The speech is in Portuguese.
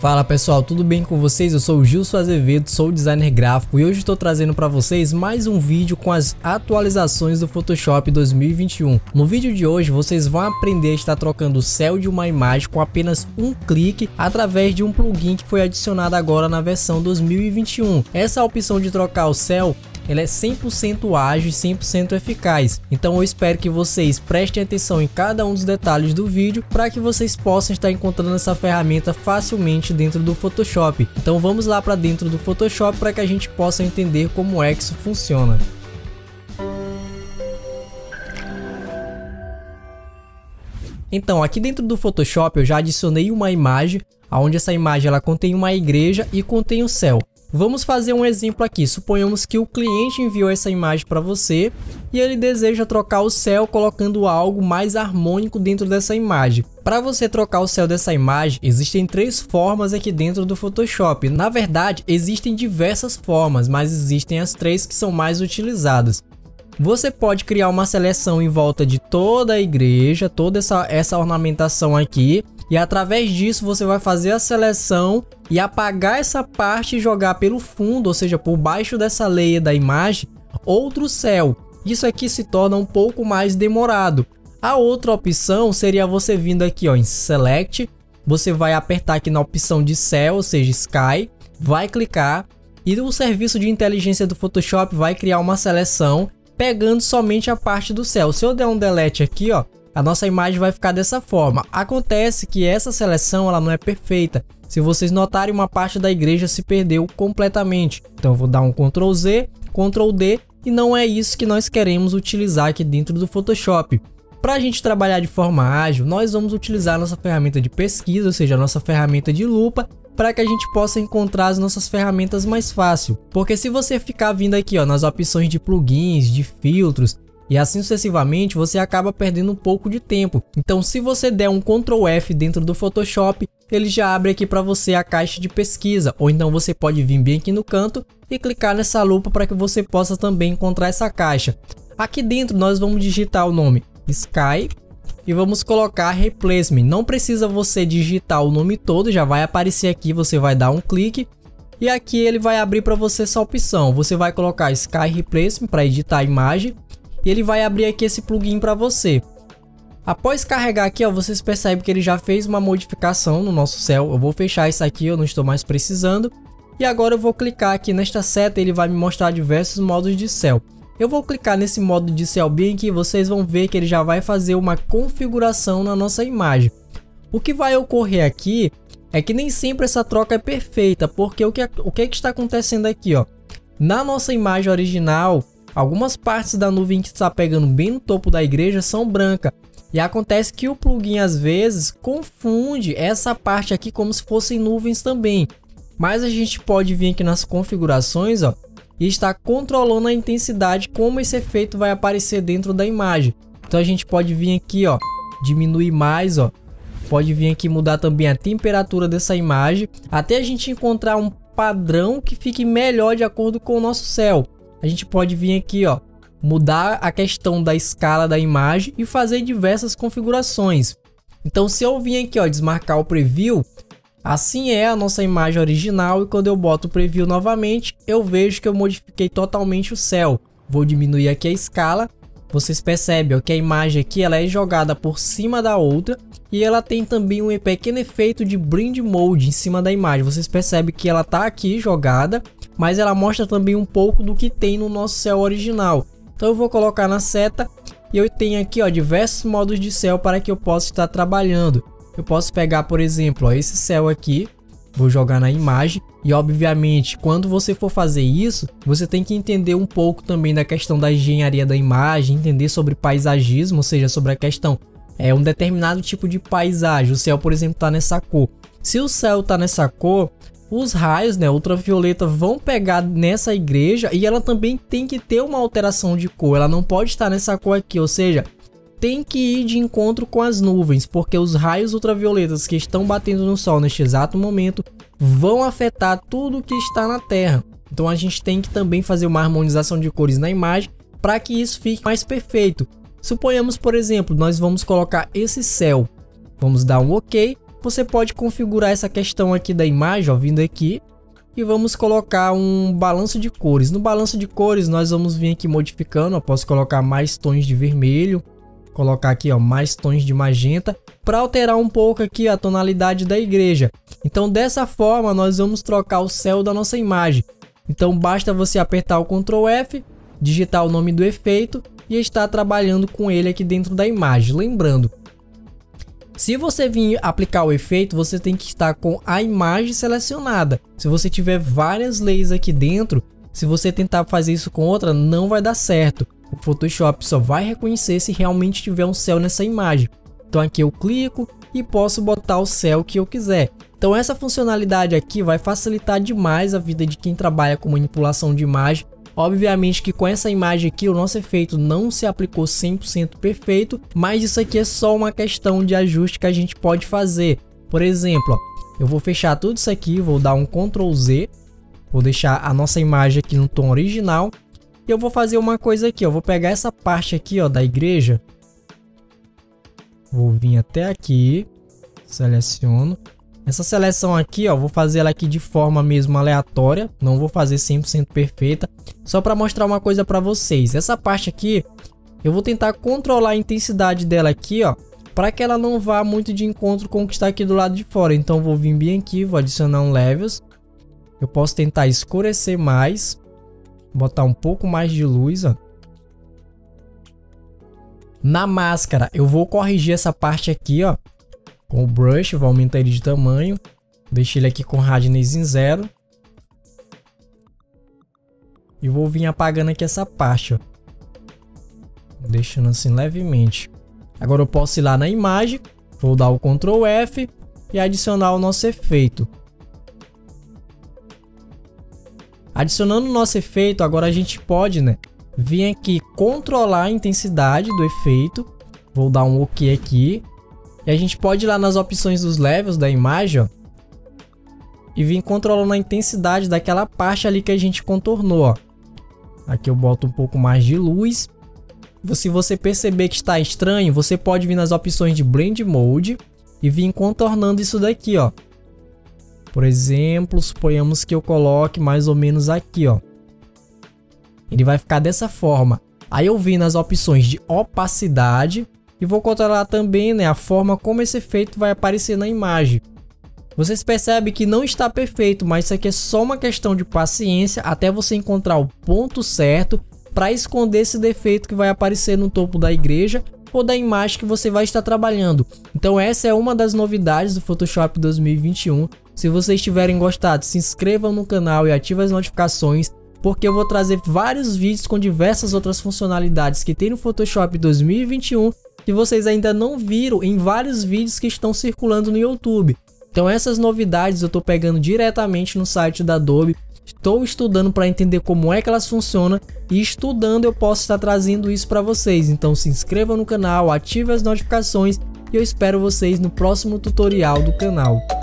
Fala pessoal, tudo bem com vocês? Eu sou o Gilson Azevedo, sou designer gráfico e hoje estou trazendo para vocês mais um vídeo com as atualizações do Photoshop 2021. No vídeo de hoje vocês vão aprender a estar trocando o céu de uma imagem com apenas um clique através de um plugin que foi adicionado agora na versão 2021. Essa opção de trocar o céu, ela é 100% ágil e 100% eficaz. Então eu espero que vocês prestem atenção em cada um dos detalhes do vídeo para que vocês possam estar encontrando essa ferramenta facilmente dentro do Photoshop. Então vamos lá para dentro do Photoshop para que a gente possa entender como é que isso funciona. Então aqui dentro do Photoshop eu já adicionei uma imagem, onde essa imagem ela contém uma igreja e contém o céu. Vamos fazer um exemplo aqui. Suponhamos que o cliente enviou essa imagem para você e ele deseja trocar o céu colocando algo mais harmônico dentro dessa imagem. Para você trocar o céu dessa imagem, existem três formas aqui dentro do Photoshop. Na verdade, existem diversas formas, mas existem as três que são mais utilizadas. Você pode criar uma seleção em volta de toda a igreja, toda essa ornamentação aqui. E através disso você vai fazer a seleção e apagar essa parte e jogar pelo fundo, ou seja, por baixo dessa layer da imagem, outro céu. Isso aqui se torna um pouco mais demorado. A outra opção seria você vindo aqui ó, em Select, você vai apertar aqui na opção de céu, ou seja, Sky, vai clicar e o serviço de inteligência do Photoshop vai criar uma seleção pegando somente a parte do céu. Se eu der um delete aqui, ó, a nossa imagem vai ficar dessa forma. Acontece que essa seleção ela não é perfeita. Se vocês notarem, uma parte da igreja se perdeu completamente. Então eu vou dar um Ctrl Z, Ctrl D e não é isso que nós queremos utilizar aqui dentro do Photoshop. Para a gente trabalhar de forma ágil, nós vamos utilizar a nossa ferramenta de pesquisa, ou seja, a nossa ferramenta de lupa, para que a gente possa encontrar as nossas ferramentas mais fácil. Porque se você ficar vindo aqui ó, nas opções de plugins, de filtros, e assim sucessivamente, você acaba perdendo um pouco de tempo. Então se você der um Ctrl F dentro do Photoshop, ele já abre aqui para você a caixa de pesquisa. Ou então você pode vir bem aqui no canto e clicar nessa lupa para que você possa também encontrar essa caixa. Aqui dentro nós vamos digitar o nome Sky e vamos colocar Replacement. Não precisa você digitar o nome todo, já vai aparecer aqui, você vai dar um clique. E aqui ele vai abrir para você essa opção. Você vai colocar Sky Replacement para editar a imagem. E ele vai abrir aqui esse plugin para você. Após carregar aqui, ó, vocês percebem que ele já fez uma modificação no nosso céu. Eu vou fechar isso aqui, eu não estou mais precisando. E agora eu vou clicar aqui nesta seta, ele vai me mostrar diversos modos de céu. Eu vou clicar nesse modo de céu bem aqui, vocês vão ver que ele já vai fazer uma configuração na nossa imagem. O que vai ocorrer aqui é que nem sempre essa troca é perfeita, porque o que está acontecendo aqui, ó? Na nossa imagem original, algumas partes da nuvem que está pegando bem no topo da igreja são brancas. E acontece que o plugin às vezes confunde essa parte aqui como se fossem nuvens também. Mas a gente pode vir aqui nas configurações ó, e estar controlando a intensidade como esse efeito vai aparecer dentro da imagem. Então a gente pode vir aqui ó, diminuir mais, ó, pode vir aqui mudar também a temperatura dessa imagem. Até a gente encontrar um padrão que fique melhor de acordo com o nosso céu. A gente pode vir aqui ó, mudar a questão da escala da imagem e fazer diversas configurações. Então se eu vir aqui ó, desmarcar o preview, assim é a nossa imagem original e quando eu boto o preview novamente, eu vejo que eu modifiquei totalmente o céu. Vou diminuir aqui a escala, vocês percebem ó, que a imagem aqui ela é jogada por cima da outra e ela tem também um pequeno efeito de blend mode em cima da imagem. Vocês percebem que ela está aqui jogada, mas ela mostra também um pouco do que tem no nosso céu original. Então eu vou colocar na seta e eu tenho aqui ó, diversos modos de céu para que eu possa estar trabalhando. Eu posso pegar por exemplo ó, esse céu aqui, vou jogar na imagem e obviamente quando você for fazer isso, você tem que entender um pouco também da questão da engenharia da imagem, entender sobre paisagismo, ou seja, sobre a questão um determinado tipo de paisagem. O céu por exemplo está nessa cor. Se o céu está nessa cor, os raios ultravioleta vão pegar nessa igreja e ela também tem que ter uma alteração de cor. Ela não pode estar nessa cor aqui, ou seja, tem que ir de encontro com as nuvens, porque os raios ultravioletas que estão batendo no sol neste exato momento vão afetar tudo que está na Terra. Então a gente tem que também fazer uma harmonização de cores na imagem para que isso fique mais perfeito. Suponhamos, por exemplo, nós vamos colocar esse céu. Vamos dar um OK. você pode configurar essa questão aqui da imagem, ó, vindo aqui. E vamos colocar um balanço de cores. No balanço de cores nós vamos vir aqui modificando, ó, posso colocar mais tons de vermelho, colocar aqui, ó, mais tons de magenta, para alterar um pouco aqui a tonalidade da igreja. Então dessa forma nós vamos trocar o céu da nossa imagem. Então basta você apertar o Ctrl F, digitar o nome do efeito e estar trabalhando com ele aqui dentro da imagem. Lembrando, se você vir aplicar o efeito, você tem que estar com a imagem selecionada. Se você tiver várias layers aqui dentro, se você tentar fazer isso com outra, não vai dar certo. O Photoshop só vai reconhecer se realmente tiver um céu nessa imagem. Então aqui eu clico e posso botar o céu que eu quiser. Então essa funcionalidade aqui vai facilitar demais a vida de quem trabalha com manipulação de imagem. Obviamente que com essa imagem aqui o nosso efeito não se aplicou 100% perfeito, mas isso aqui é só uma questão de ajuste que a gente pode fazer. Por exemplo, ó, eu vou fechar tudo isso aqui, vou dar um Ctrl Z, vou deixar a nossa imagem aqui no tom original. E eu vou fazer uma coisa aqui, ó, vou pegar essa parte aqui, ó, da igreja. Vou vir até aqui, seleciono. Essa seleção aqui, ó, vou fazer ela aqui de forma mesmo aleatória, não vou fazer 100% perfeita, só para mostrar uma coisa para vocês. Essa parte aqui, eu vou tentar controlar a intensidade dela aqui, ó, para que ela não vá muito de encontro com o que está aqui do lado de fora. Então vou vir bem aqui, vou adicionar um levels. Eu posso tentar escurecer mais, botar um pouco mais de luz, ó. Na máscara, eu vou corrigir essa parte aqui, ó. Com o brush, vou aumentar ele de tamanho. Deixei ele aqui com hardness em 0. E vou vir apagando aqui essa parte, ó. Deixando assim levemente. Agora eu posso ir lá na imagem. Vou dar o Ctrl F e adicionar o nosso efeito. Adicionando o nosso efeito, agora a gente pode, né, vir aqui controlar a intensidade do efeito. Vou dar um OK aqui. E a gente pode ir lá nas opções dos levels da imagem, ó, e vir controlando a intensidade daquela parte ali que a gente contornou, ó. Aqui eu boto um pouco mais de luz. Se você perceber que está estranho, você pode vir nas opções de Blend Mode e vir contornando isso daqui, ó. Por exemplo, suponhamos que eu coloque mais ou menos aqui, ó. Ele vai ficar dessa forma. Aí eu vim nas opções de opacidade e vou controlar também, né, a forma como esse efeito vai aparecer na imagem. Vocês percebem que não está perfeito, mas isso aqui é só uma questão de paciência até você encontrar o ponto certo para esconder esse defeito que vai aparecer no topo da igreja ou da imagem que você vai estar trabalhando. Então essa é uma das novidades do Photoshop 2021. Se vocês tiverem gostado, se inscrevam no canal e ativem as notificações, porque eu vou trazer vários vídeos com diversas outras funcionalidades que tem no Photoshop 2021 que vocês ainda não viram em vários vídeos que estão circulando no YouTube. Então essas novidades eu estou pegando diretamente no site da Adobe, estou estudando para entender como é que elas funcionam e estudando eu posso estar trazendo isso para vocês. Então se inscrevam no canal, ative as notificações e eu espero vocês no próximo tutorial do canal.